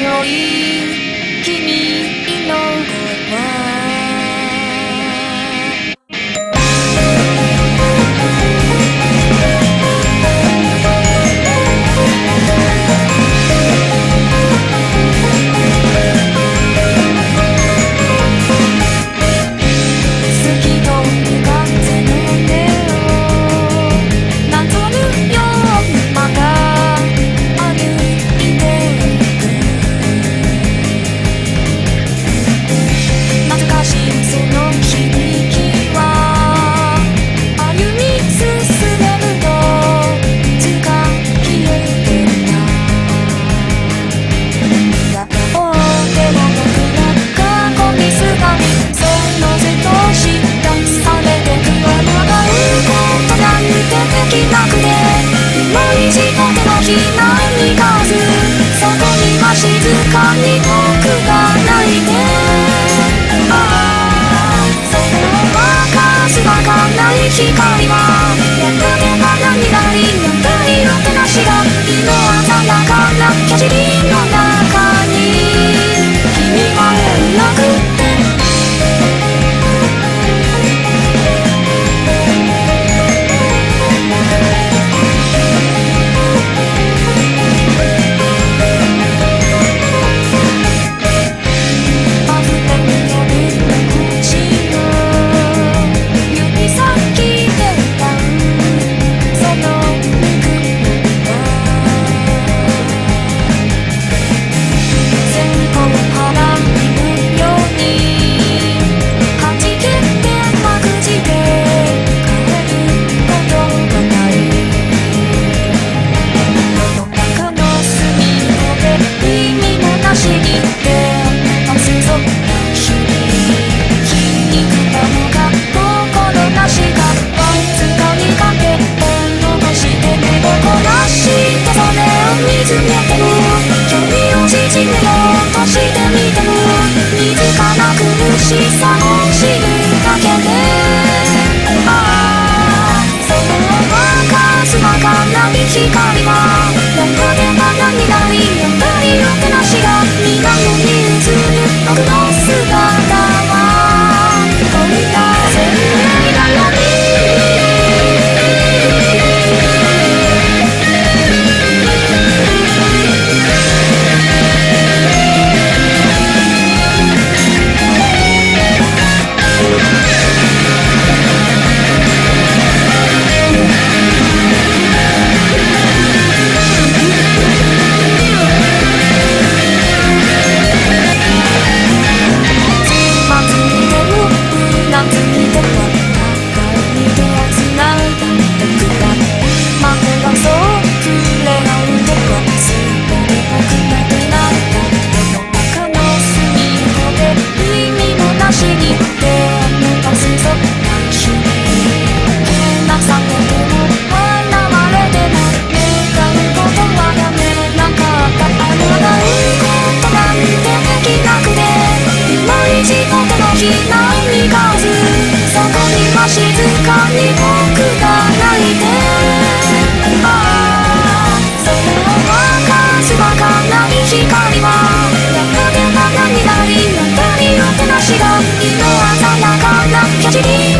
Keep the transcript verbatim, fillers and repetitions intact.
強い君の声は静かに僕が泣いてそのバカすばかない光はやがて花になりなんて色気なしが色鮮やかなキャジリの中に君はいなくてしさを知るだけでそのバカすばかない光はやがて花になりやがて色気なしが水面に映る僕の姿はこんな鮮明なのに静かに僕が泣いてそのバカすばかない光はやがて花になりまた色気なしが色鮮やかなキャジリ